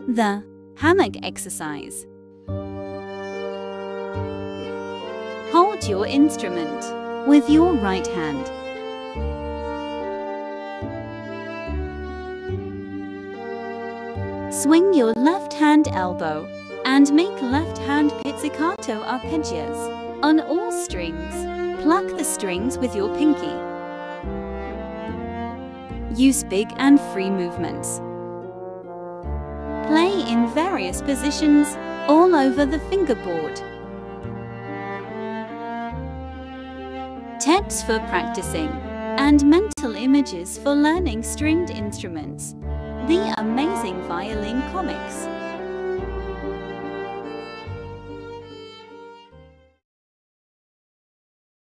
The Hammock Exercise. Hold your instrument with your right hand. Swing your left hand elbow and make left hand pizzicato arpeggios on all strings. Pluck the strings with your pinky. Use big and free movements. Play in various positions all over the fingerboard. Tips for practicing and mental images for learning stringed instruments. The Amazing Violin Comics.